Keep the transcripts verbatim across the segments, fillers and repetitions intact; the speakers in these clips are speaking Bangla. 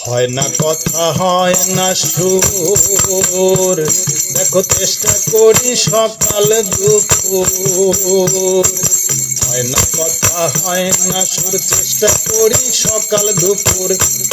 হয় না কথা হয় না সুর, দেখো চেষ্টা করি সকাল দুপুর। হয় না কথা হয় না সুর, চেষ্টা করি সকাল দুপুর।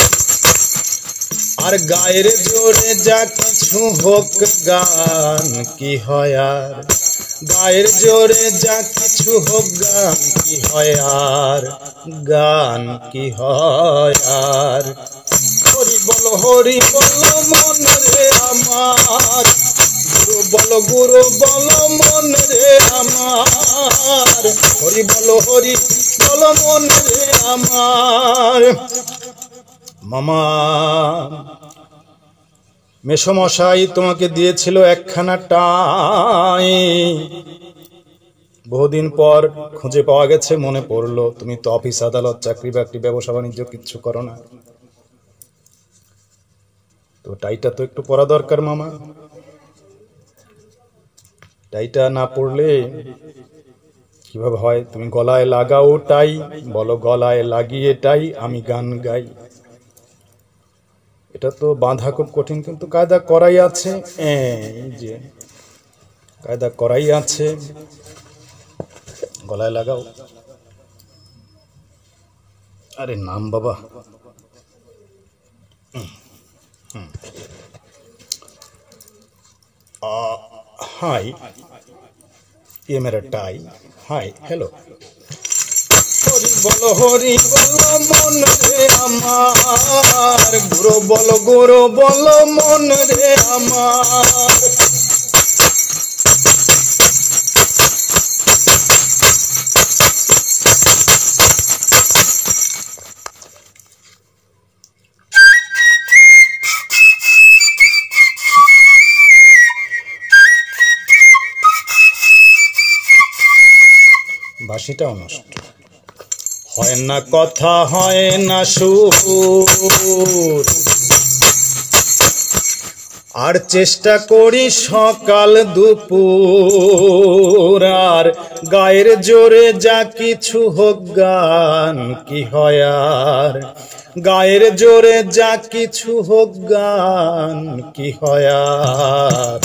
আর গায়ের জোরে যা কিছু হোক গান কি হয় আর, গায়ের জোরে যা কিছু হোক গান কি হয় আর, গান কি হয় আর। হরি বল হরি বল মন রে আমার, গুরু বল গুরু বল মন রে আমার। হরি বল হরি বল মন রে আমার। মামা মেসমশাই তোমাকে দিয়েছিল একখানা টাই, বহুদিন পর খুঁজে পাওয়া গেছে, মনে পড়লো তুমি তো অফিস আদালত চাকরি বাকরি ব্যবসা বাণিজ্য কিচ্ছু করো না, তো টাইটা তো একটু পরা দরকার মামা। টাইটা না পরলে কিভাবে হয়? তুমি গলায় লাগাও টাই, বলো গলায় লাগিয়ে টাই আমি গান গাই। এটা তো বাঁধা খুব কঠিন, কিন্তু কায়দা করাই আছে, এই যে কায়দা করাই আছে। গলায় লাগাও। আরে নাম বাবা। हाय, ये मेरा टाई। हाय, हेलो। हरि बोलो हरि बोलो मन रे आमार, गुरु बोलो गुरु बोलो मन रे आमार। বাঁশিটাও নষ্ট। হয় না কথা হয় না সুর, আর চেষ্টা করি সকাল দুপুর। আর গায়ের জোরে যা কিছু হোক গান কি হয় আর, গায়ের জোরে যা কিছু হোক গান কি হয় আর।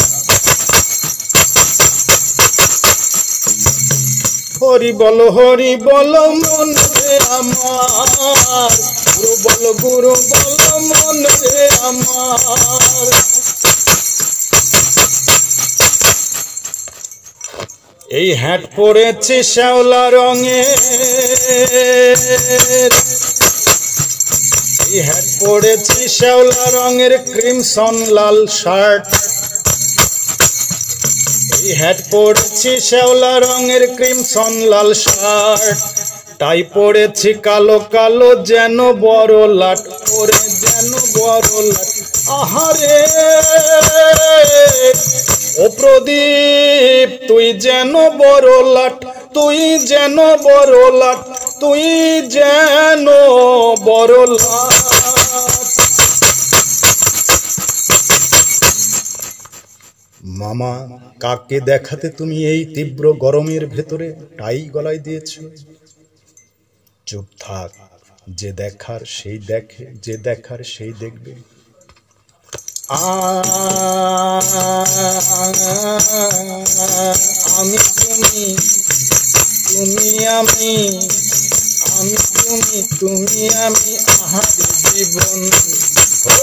হরি বল হরি বল মন রে আমার, গুরু বল গুরু বল মন রে আমার। এই হ্যাট পরেছি শ্যাওলা রঙের, এই হ্যাট পরেছি শ্যাওলা রঙের ক্রিমসন লাল শার্ট। এই হ্যাট পরেছি শ্যাওলা রঙের ক্রিমসন লাল শার্ট। টাই পরেছি কালো কালো যেন বড় লাট, পরে যেন বড় লাট। আহারে ও প্রদীপ তুই যেন বড় লাট, তুই যেন বড় লাট, তুই যেন বড় লাট। মামা কাকে দেখাতে তুমি এই তীব্র গরমের ভেতরে টাই গলায় দিয়েছ? চুপ থাক, যে দেখার সেই দেখে, যে দেখার সেই দেখবে। আমি তুমি, তুমি আমি, আমি তুমি, তুমি আমি, আহার জীবন। ও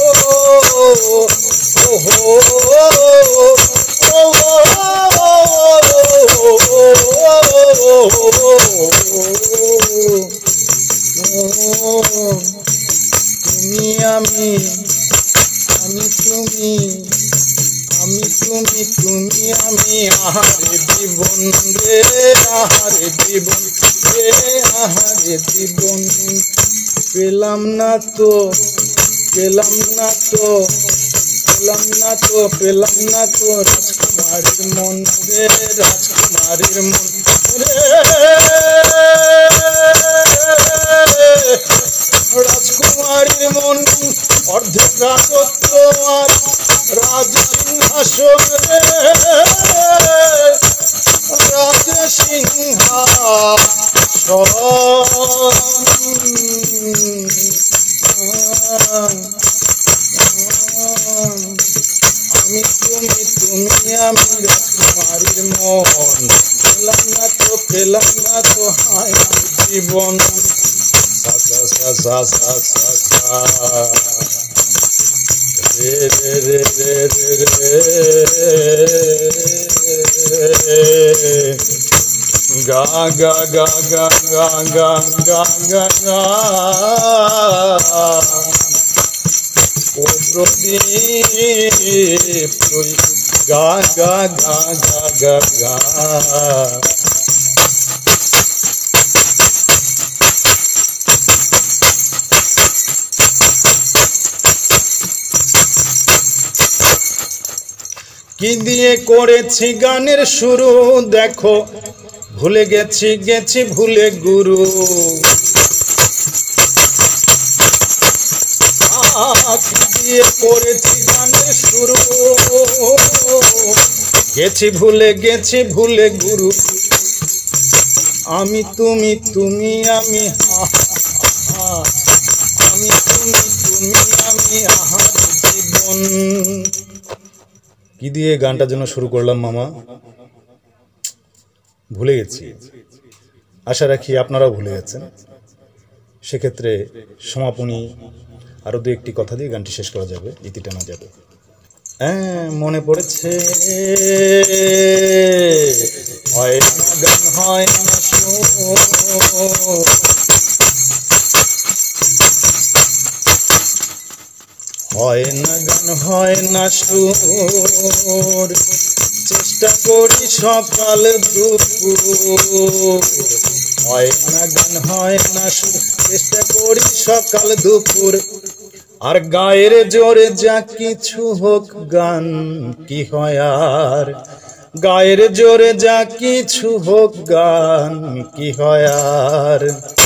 তুমি আমি, আমি তুমি, আমি তুমি, তুমি আমি, আহারে জীবন রে, আহারে জীবন রে, আহারে জীবন। পেলাম না তো, পেলাম না তো, পেলাম না তো, পেলাম না তো রাজকুমারীর মন রে, রাজকুমারীর মন রে, রাজকুমারীর মন। অর্ধেক রাজত্ব আর রাজ সিংহাসন রে, রাজ সিংহাসন। আমি তুমি তুমি আমি রাজকুমারীর মন, পেলাম না তো পেলাম না তো হায় জীবন। সা সা সা সা সা সা রে রে রে রে রে রে গা গা গা গা গা গা গা গা গা ও প্রদীপ তুই গা গা গা গা গা গা। কি দিয়ে করেছি গানের শুরু দেখো, ভুলে গেছি গেছি ভুলে গুরু। কি দিয়ে করেছি গানের শুরু, গেছি ভুলে গেছি ভুলে গুরু। আমি তুমি তুমি আমি আহা, আমি তুমি তুমি আমি আহা জীবন। কি দিয়ে গানটা যেন শুরু করলাম মামা, ভুলে গেছি। আশা রাখি আপনারাও ভুলে গেছেন। সেক্ষেত্রে সমাপনী আরো দু একটি কথা দিয়ে গানটি শেষ করা যাবে, ইতি টানা যাবে। হ্যাঁ মনে পড়েছে, হয় না গান হয় না হয় না গান হয় না সুর, চেষ্টা করি সকাল দুপুর। হয় না গান হয় না সুর, চেষ্টা করি সকাল দুপুর। আর গায়ের জোরে যা কিছু হোক গান কি হয় আর, গায়ের জোরে যা কিছু হোক গান কি হয় আর।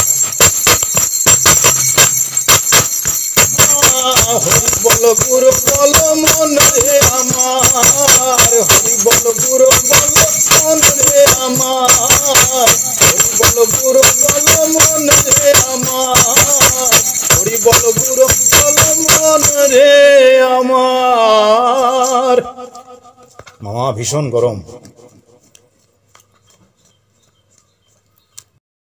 হরি বল গুরু বল মন রে আমার, হরি বল গুরু বল মন রে আমার, হরি বল গুরু বল মন রে আমার, হরি বল গুরু বল মন রে আমার। মামা ভীষণ গরম।